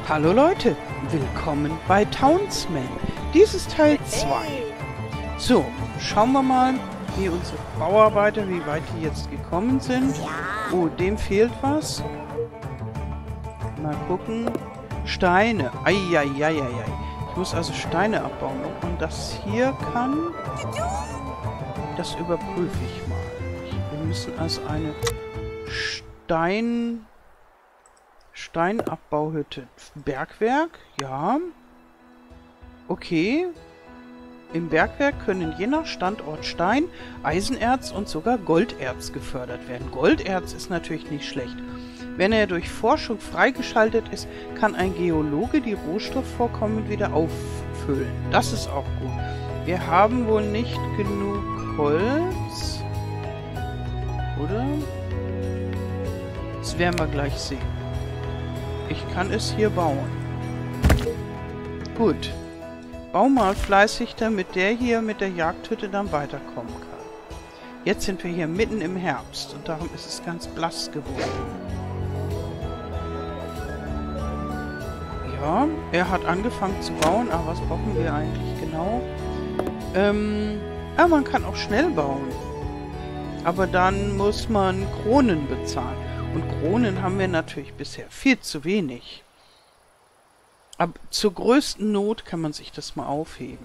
Hallo Leute, willkommen bei Townsmen. Dies ist Teil 2. So, schauen wir mal, wie unsere Bauarbeiter, wie weit die jetzt gekommen sind. Oh, dem fehlt was. Mal gucken. Steine. Eieieiei. Ich muss also Steine abbauen. Ob man das hier kann, das überprüfe ich mal. Wir müssen also eine Steinabbauhütte. Bergwerk, ja. Okay. Im Bergwerk können je nach Standort Stein, Eisenerz und sogar Golderz gefördert werden. Golderz ist natürlich nicht schlecht. Wenn er durch Forschung freigeschaltet ist, kann ein Geologe die Rohstoffvorkommen wieder auffüllen. Das ist auch gut. Wir haben wohl nicht genug Holz. Oder? Das werden wir gleich sehen. Ich kann es hier bauen. Gut. Bau mal fleißig, damit der hier mit der Jagdhütte dann weiterkommen kann. Jetzt sind wir hier mitten im Herbst und darum ist es ganz blass geworden. Ja, er hat angefangen zu bauen, aber was brauchen wir eigentlich genau? Man kann auch schnell bauen. Aber dann muss man Kronen bezahlen. Und Kronen haben wir natürlich bisher viel zu wenig. Aber zur größten Not kann man sich das mal aufheben.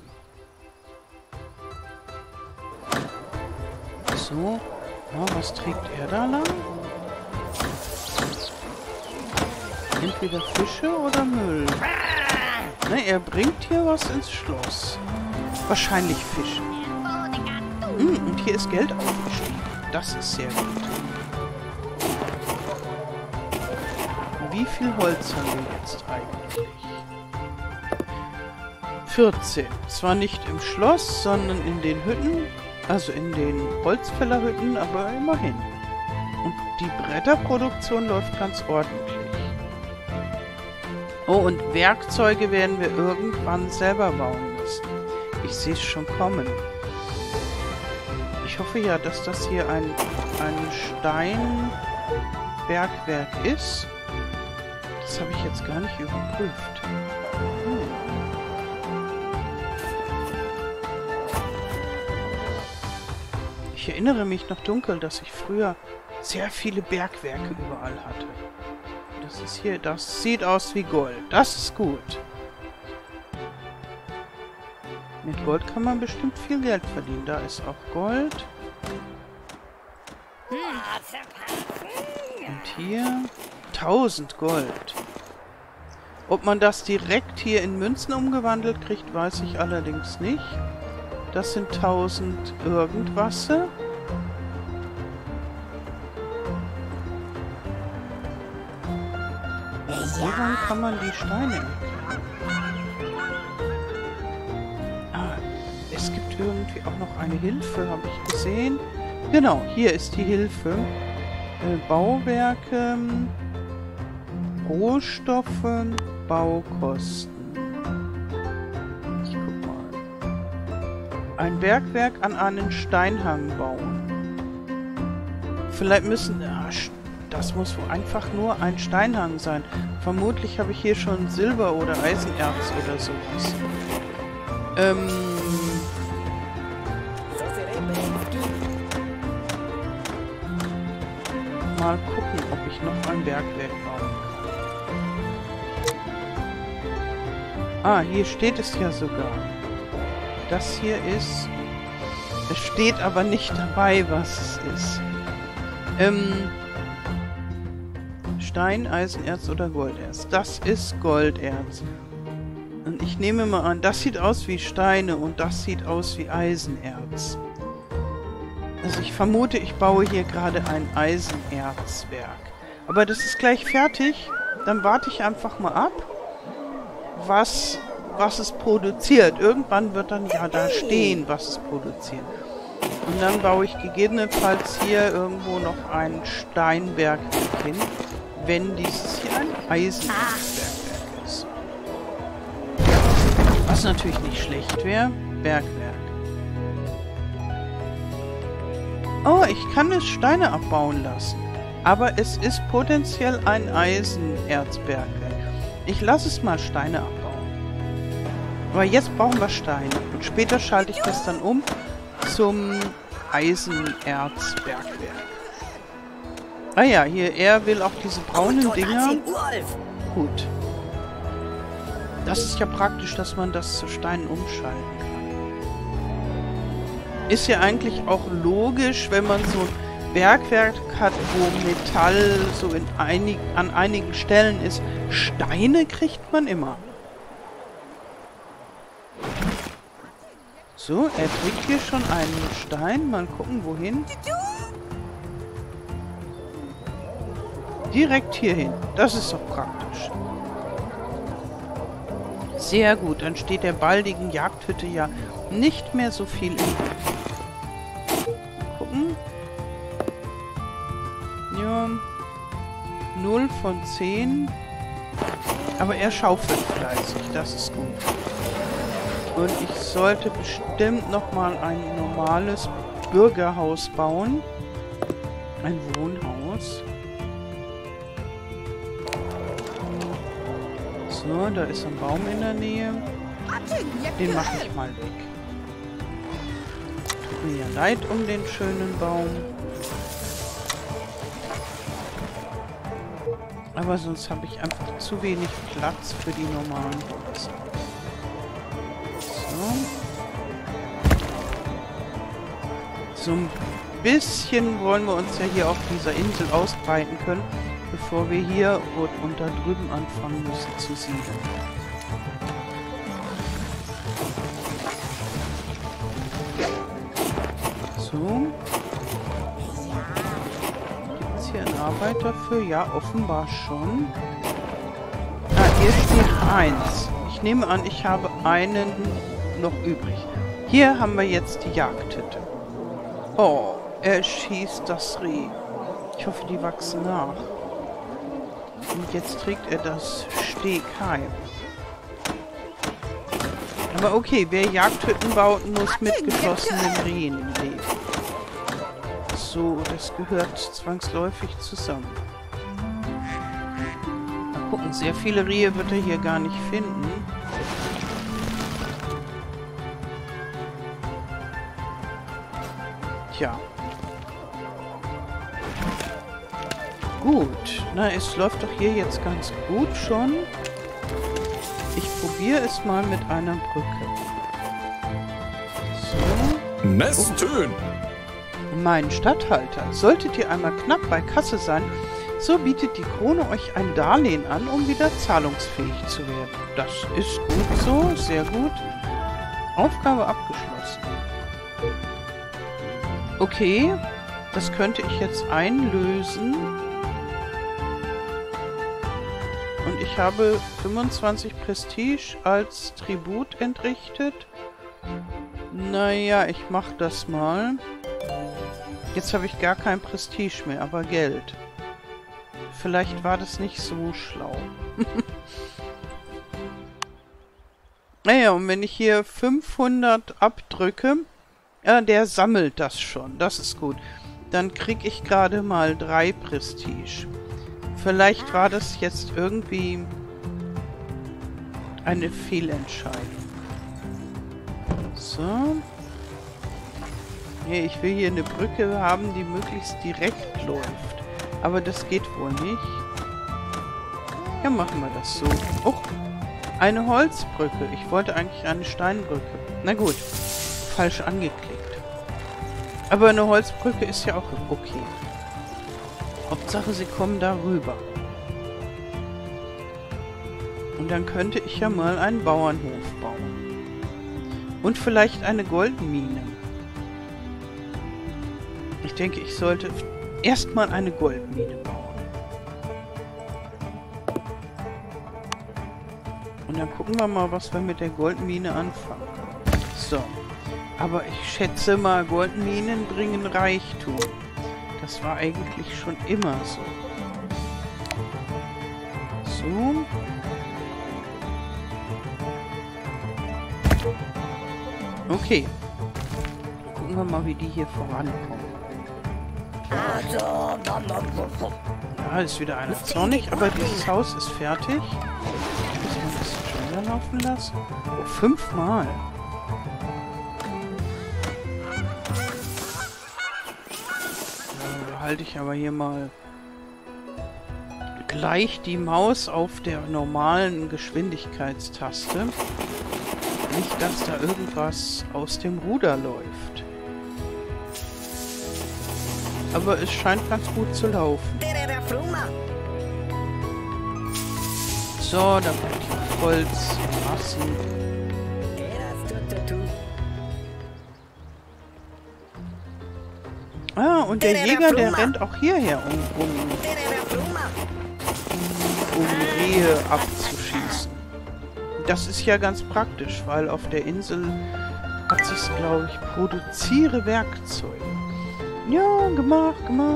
So, ja, was trägt er da lang? Entweder Fische oder Müll. Ne, er bringt hier was ins Schloss. Wahrscheinlich Fische. Und hier ist Geld aufgestiegen. Das ist sehr gut. Wie viel Holz haben wir jetzt eigentlich? 14. Zwar nicht im Schloss, sondern in den Hütten. Also in den Holzfällerhütten, aber immerhin. Und die Bretterproduktion läuft ganz ordentlich. Oh, und Werkzeuge werden wir irgendwann selber bauen müssen. Ich sehe es schon kommen. Ich hoffe ja, dass das hier ein Steinbergwerk ist. Das habe ich jetzt gar nicht überprüft. Ich erinnere mich noch dunkel, dass ich früher sehr viele Bergwerke überall hatte. Das ist hier, das sieht aus wie Gold. Das ist gut. Mit Gold kann man bestimmt viel Geld verdienen. Da ist auch Gold. Und hier 1000 Gold. Ob man das direkt hier in Münzen umgewandelt kriegt, weiß ich allerdings nicht. Das sind 1000 irgendwas. Woran kann man die Steine erkennen? Ah, es gibt irgendwie auch noch eine Hilfe, habe ich gesehen. Genau, hier ist die Hilfe. Bauwerke, Rohstoffe, Baukosten. Ich guck mal. Ein Bergwerk an einen Steinhang bauen. Vielleicht müssen... das muss wohl einfach nur ein Steinhang sein. Vermutlich habe ich hier schon Silber oder Eisenerz oder sowas. Mal gucken, ob ich noch ein Bergwerk bauen kann. Ah, hier steht es ja sogar. Das hier ist... Es steht aber nicht dabei, was es ist. Stein, Eisenerz oder Golderz. Das ist Golderz. Und ich nehme mal an, das sieht aus wie Steine und das sieht aus wie Eisenerz. Also ich vermute, ich baue hier gerade ein Eisenerzwerk. Aber das ist gleich fertig. Dann warte ich einfach mal ab, was es produziert. Irgendwann wird dann ja da stehen, was es produziert. Und dann baue ich gegebenenfalls hier irgendwo noch ein Steinbergwerk hin, wenn dieses hier ein Eisenerzbergwerk ist. Was natürlich nicht schlecht wäre. Bergwerk. Oh, ich kann es Steine abbauen lassen. Aber es ist potenziell ein Eisenerzbergwerk. Ich lasse es mal Steine abbauen. Aber jetzt brauchen wir Steine. Und später schalte ich das dann um zum Eisenerzbergwerk. Ah ja, hier, er will auch diese braunen Dinger. Gut. Das ist ja praktisch, dass man das zu Steinen umschalten kann. Ist ja eigentlich auch logisch, wenn man so ein Bergwerk hat, wo Metall so an einigen Stellen ist. Steine kriegt man immer. So, er trägt hier schon einen Stein. Mal gucken, wohin. Direkt hierhin. Das ist doch praktisch. Sehr gut. Dann steht der baldigen Jagdhütte ja nicht mehr so viel im Weg. Gucken. Ja. 0 von 10. Aber er schaufelt fleißig. Das ist gut. Und ich sollte bestimmt nochmal ein normales Bürgerhaus bauen. Ein Wohnhaus. So, da ist ein Baum in der Nähe. Den mache ich mal weg. Tut mir ja leid um den schönen Baum. Aber sonst habe ich einfach zu wenig Platz für die normalen Häuser. So ein bisschen wollen wir uns ja hier auf dieser Insel ausbreiten können, bevor wir hier und da drüben anfangen müssen zu siedeln. So. Gibt es hier einen Arbeiter für? Ja, offenbar schon. Ah, hier steht 1. Ich nehme an, ich habe einen noch übrig. Hier haben wir jetzt die Jagdhütte. Oh, er schießt das Reh. Ich hoffe, die wachsen nach. Und jetzt trägt er das Steg heim. Aber okay, wer Jagdhütten baut, muss mit geschossenen Rehen leben. So, das gehört zwangsläufig zusammen. Mal gucken, sehr viele Rehe wird er hier gar nicht finden. Tja. Gut. Na, es läuft doch hier jetzt ganz gut schon. Ich probiere es mal mit einer Brücke. So. Nesttön! Mein Statthalter, solltet ihr einmal knapp bei Kasse sein, so bietet die Krone euch ein Darlehen an, um wieder zahlungsfähig zu werden. Das ist gut so, sehr gut. Aufgabe abgeschlossen. Okay, das könnte ich jetzt einlösen. Und ich habe 25 Prestige als Tribut entrichtet. Naja, ich mach das mal. Jetzt habe ich gar kein Prestige mehr, aber Geld. Vielleicht war das nicht so schlau. Naja, und wenn ich hier 500 abdrücke, der sammelt das schon. Das ist gut. Dann kriege ich gerade mal 3 Prestige. Vielleicht war das jetzt irgendwie eine Fehlentscheidung. So. Nee, ich will hier eine Brücke haben, die möglichst direkt läuft. Aber das geht wohl nicht. Ja, machen wir das so. Oh, eine Holzbrücke. Ich wollte eigentlich eine Steinbrücke. Na gut, falsch angeklickt. Aber eine Holzbrücke ist ja auch okay. Hauptsache, sie kommen darüber. Und dann könnte ich ja mal einen Bauernhof bauen. Und vielleicht eine Goldmine. Ich denke, ich sollte erstmal eine Goldmine bauen. Und dann gucken wir mal, was wir mit der Goldmine anfangen. So. Aber ich schätze mal, Goldminen bringen Reichtum. Das war eigentlich schon immer so. So. Okay. Gucken wir mal, wie die hier vorankommen. Ja, ist wieder einer zornig, aber dieses Haus ist fertig. Weiterlaufen lassen? Oh, 5-mal. Da halte ich aber hier mal gleich die Maus auf der normalen Geschwindigkeitstaste. Nicht, dass da irgendwas aus dem Ruder läuft. Aber es scheint ganz gut zu laufen. So, da bleibt hier Holz, Massen. Ah, und der Jäger, der rennt auch hierher, um Rehe abzuschießen. Das ist ja ganz praktisch, weil auf der Insel hat sich's, glaube ich, produziere Werkzeuge. Ja, gemacht.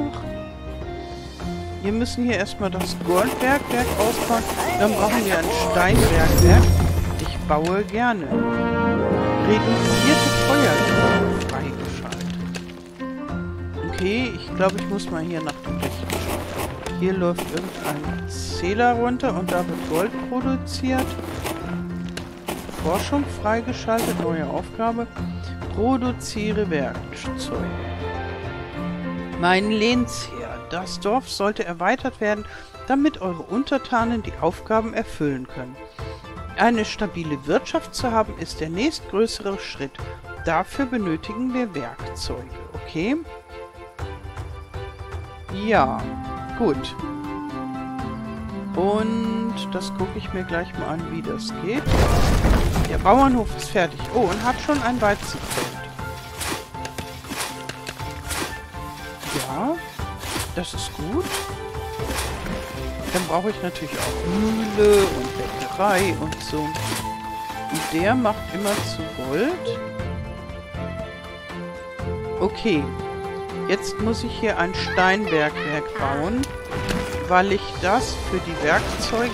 Wir müssen hier erstmal das Goldbergwerk ausbauen. Dann brauchen wir ein Steinbergwerk. Ich baue gerne. Reduzierte Feuerkraft freigeschaltet. Okay, ich glaube, ich muss mal hier nach dem Licht schauen. Hier läuft irgendein Zähler runter und da wird Gold produziert. Forschung freigeschaltet, neue Aufgabe. Produziere Werkzeuge. Mein Lehnsherr. Das Dorf sollte erweitert werden, damit eure Untertanen die Aufgaben erfüllen können. Eine stabile Wirtschaft zu haben, ist der nächstgrößere Schritt. Dafür benötigen wir Werkzeuge, okay? Ja, gut. Und das gucke ich mir gleich mal an, wie das geht. Der Bauernhof ist fertig. Oh, und hat schon ein Weizenfeld. Ja, das ist gut. Dann brauche ich natürlich auch Mühle und Bäckerei und so. Und der macht immer zu Gold. Okay. Jetzt muss ich hier ein Steinbergwerk bauen, weil ich das für die Werkzeuge,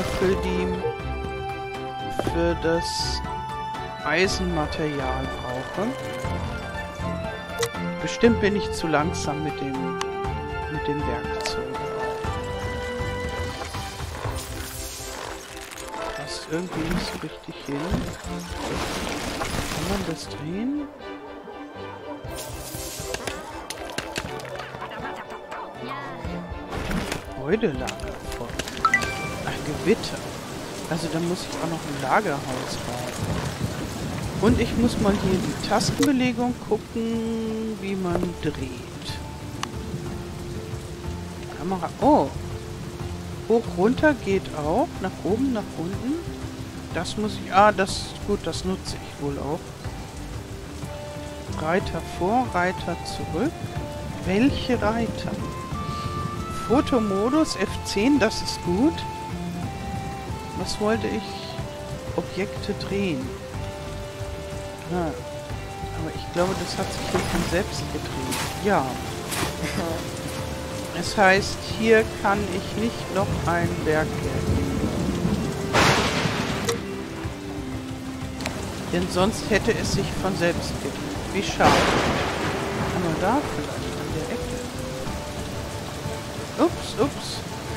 für das Eisenmaterial brauche. Bestimmt bin ich zu langsam mit dem Werkzeug. Passt irgendwie nicht so richtig hin. Kann man das drehen? Gebäudelager voll. Ein Gewitter. Also da muss ich auch noch ein Lagerhaus bauen. Und ich muss mal hier die Tastenbelegung gucken, wie man dreht. Kamera. Oh. Hoch, runter geht auch. Nach oben, nach unten. Das muss ich... Ah, das... Gut, das nutze ich wohl auch. Reiter vor, Reiter zurück. Welche Reiter? Fotomodus F10, das ist gut. Was wollte ich? Objekte drehen. Ah, aber ich glaube, das hat sich hier von selbst gedreht. Ja. Das heißt, hier kann ich nicht noch ein Bergwerk nehmen. Denn sonst hätte es sich von selbst gedreht. Wie schade. Aber da vielleicht an der Ecke. Ups.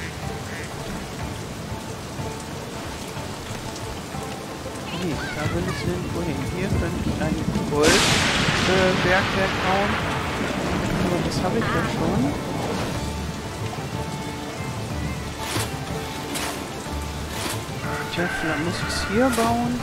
Nee, da will ich nirgendwo hin. Hier könnte ich ein Goldbergwerk bauen. Aber das habe ich ja schon. Tja, vielleicht muss ich es hier bauen.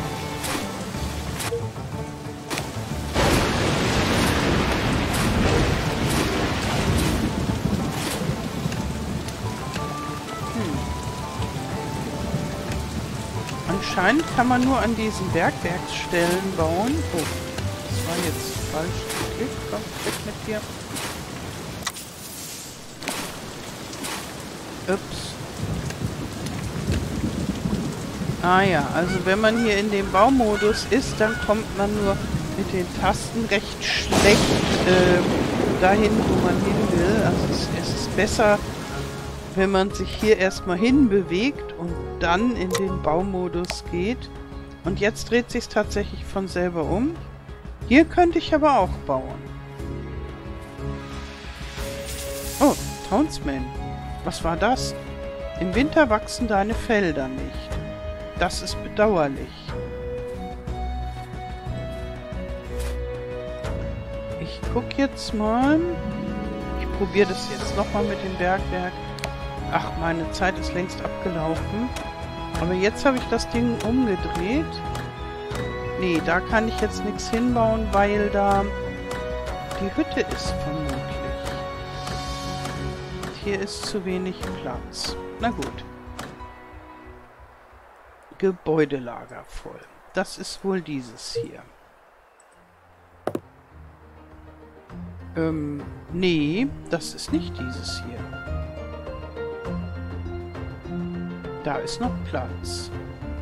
Anscheinend kann man nur an diesen Bergwerksstellen bauen. Oh, das war jetzt falsch geklickt. Komm, weg mit dir. Ups. Ah ja, also wenn man hier in dem Baumodus ist, dann kommt man nur mit den Tasten recht schlecht dahin, wo man hin will. Also es ist besser, wenn man sich hier erstmal hinbewegt und dann in den Baumodus geht. Und jetzt dreht sich es tatsächlich von selber um. Hier könnte ich aber auch bauen. Oh, Townsman. Was war das? Im Winter wachsen deine Felder nicht. Das ist bedauerlich. Ich gucke jetzt mal. Ich probiere das jetzt nochmal mit dem Bergwerk. Ach, meine Zeit ist längst abgelaufen. Aber jetzt habe ich das Ding umgedreht. Nee, da kann ich jetzt nichts hinbauen, weil da die Hütte ist vermutlich. Hier ist zu wenig Platz. Na gut. Gebäudelager voll. Das ist wohl dieses hier. Nee, das ist nicht dieses hier. Da ist noch Platz.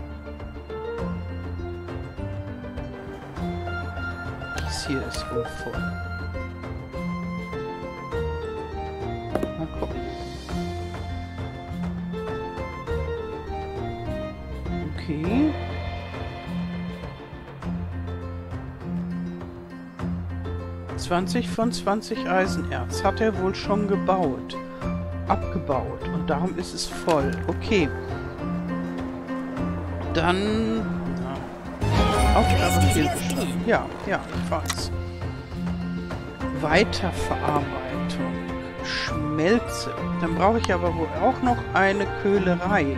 Dies hier ist wohl voll. Mal gucken. Okay. Von 20 Eisenerz hat er wohl schon gebaut. Abgebaut. Und darum ist es voll. Okay. Dann... Aufgabe fehlgeschlagen. Ja, ja, ich weiß. Weiterverarbeitung. Schmelze. Dann brauche ich aber wohl auch noch eine Köhlerei.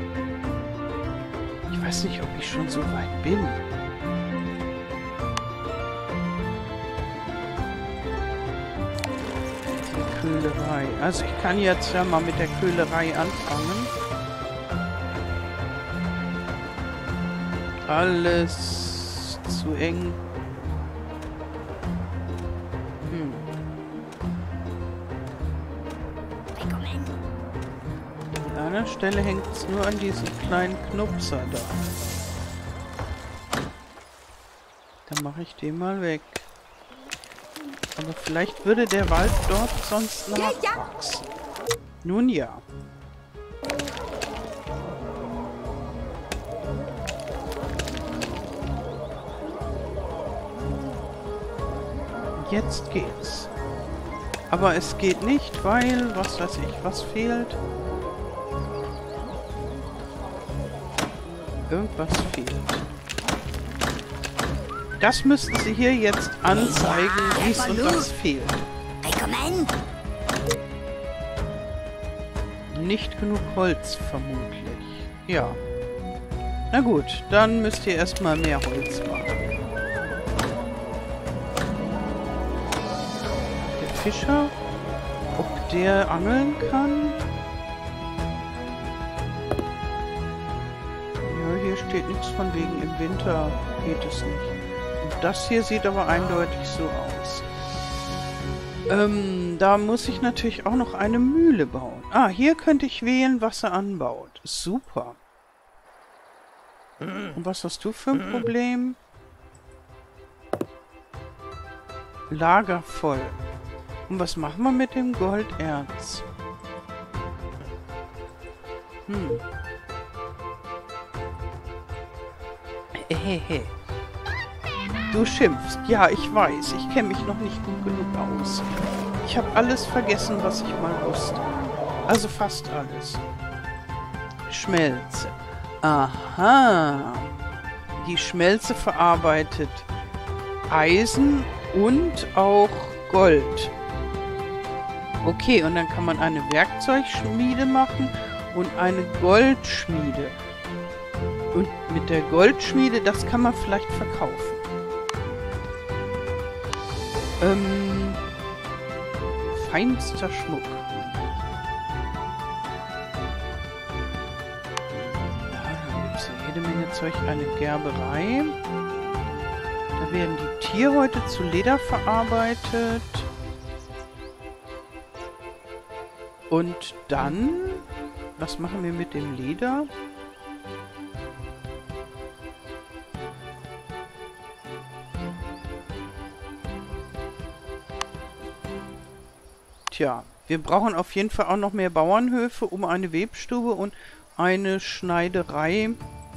Ich weiß nicht, ob ich schon so weit bin. Die Köhlerei. Also ich kann jetzt ja mal mit der Köhlerei anfangen. Alles zu eng. An einer Stelle hängt es nur an diesem kleinen Knupser da. Dann mache ich den mal weg. Aber vielleicht würde der Wald dort sonst nachwachsen. Nun ja. Jetzt geht's. Aber es geht nicht, weil, was weiß ich, was fehlt. Irgendwas fehlt. Das müssten Sie hier jetzt anzeigen, dies und das fehlt. Nicht genug Holz, vermutlich. Ja. Na gut, dann müsst ihr erstmal mehr Holz machen. Der Fischer, ob der angeln kann? Ja, hier steht nichts von wegen im Winter geht es nicht. Das hier sieht aber eindeutig so aus. Da muss ich natürlich auch noch eine Mühle bauen. Ah, hier könnte ich wählen, was er anbaut. Super. Und was hast du für ein Problem? Lager voll. Und was machen wir mit dem Golderz? Du schimpfst. Ja, ich weiß. Ich kenne mich noch nicht gut genug aus. Ich habe alles vergessen, was ich mal wusste. Also fast alles. Schmelze. Aha. Die Schmelze verarbeitet Eisen und auch Gold. Okay, und dann kann man eine Werkzeugschmiede machen und eine Goldschmiede. Und mit der Goldschmiede, das kann man vielleicht verkaufen. Feinster Schmuck. Ja, da gibt es jede Menge Zeug. Eine Gerberei. Da werden die Tierhäute zu Leder verarbeitet. Und dann, was machen wir mit dem Leder? Tja, wir brauchen auf jeden Fall auch noch mehr Bauernhöfe, um eine Webstube und eine Schneiderei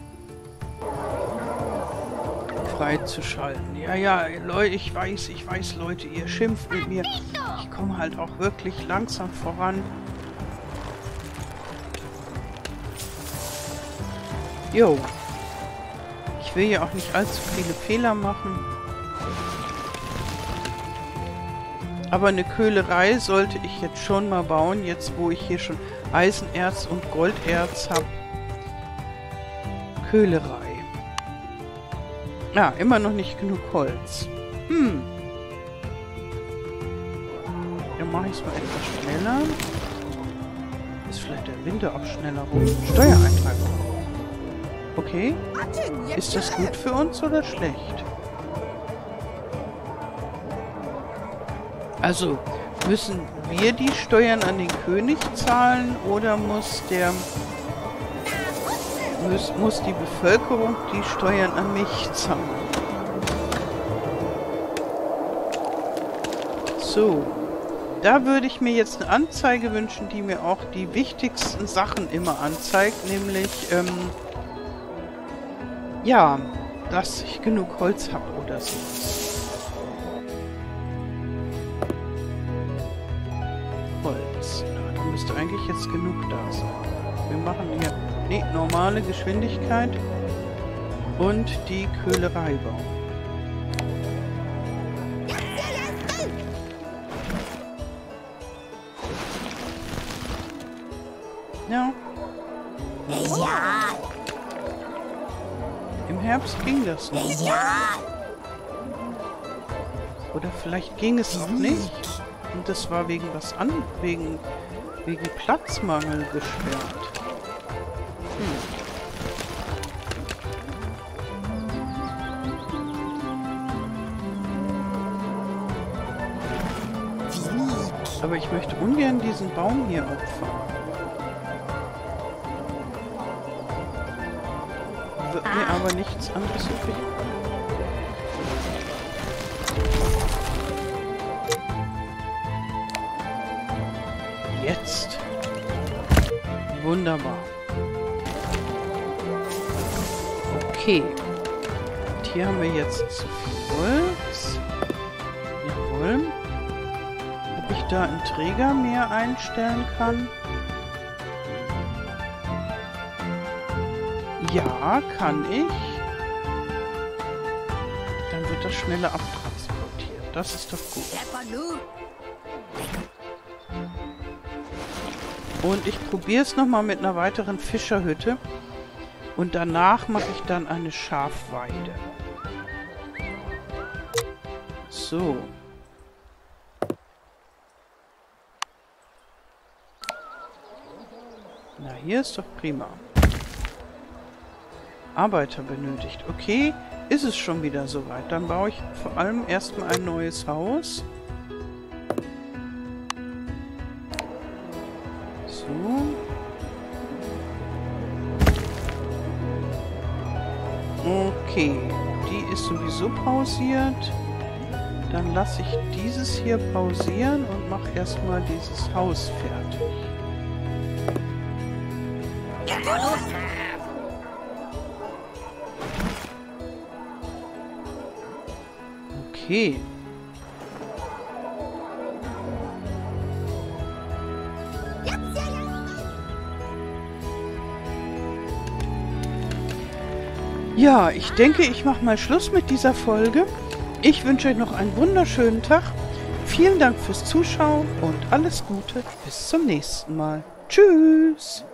freizuschalten. Ja, ja, Leute, ich weiß, Leute, ihr schimpft mit mir. Ich komme halt auch wirklich langsam voran. Jo. Ich will ja auch nicht allzu viele Fehler machen. Aber eine Köhlerei sollte ich jetzt schon mal bauen, jetzt wo ich hier schon Eisenerz und Golderz habe. Köhlerei. Ja, immer noch nicht genug Holz. Dann mache ich es mal etwas schneller. Ist vielleicht der Winter auch schneller rum. Steuereintreibung. Okay. Ist das gut für uns oder schlecht? Also, müssen wir die Steuern an den König zahlen oder muss die Bevölkerung die Steuern an mich zahlen? So. Da würde ich mir jetzt eine Anzeige wünschen, die mir auch die wichtigsten Sachen immer anzeigt, nämlich, ja, dass ich genug Holz habe oder so. Holz. Ja, da müsste eigentlich jetzt genug da sein. Wir machen hier normale Geschwindigkeit und die Köhlerei bauen. Ja. Im Herbst ging das noch. Oder vielleicht ging es auch nicht. Und das war wegen wegen Platzmangel gesperrt. Aber ich möchte ungern diesen Baum hier opfern. Wird mir aber nichts anderes übrig. Jetzt. Wunderbar. Okay. Und hier haben wir jetzt zu viel Holz. Jawohl. Ob ich da einen Träger mehr einstellen kann? Ja, kann ich. Dann wird das schneller abtransportiert. Das ist doch gut. Und ich probiere es nochmal mit einer weiteren Fischerhütte. Und danach mache ich dann eine Schafweide. So. Na, hier ist doch prima. Arbeiter benötigt. Okay, ist es schon wieder soweit. Dann baue ich vor allem erstmal ein neues Haus. So. Okay, die ist sowieso pausiert. Dann lasse ich dieses hier pausieren und mache erstmal dieses Haus fertig. Okay. Ja, ich denke, ich mache mal Schluss mit dieser Folge. Ich wünsche euch noch einen wunderschönen Tag. Vielen Dank fürs Zuschauen und alles Gute. Bis zum nächsten Mal. Tschüss.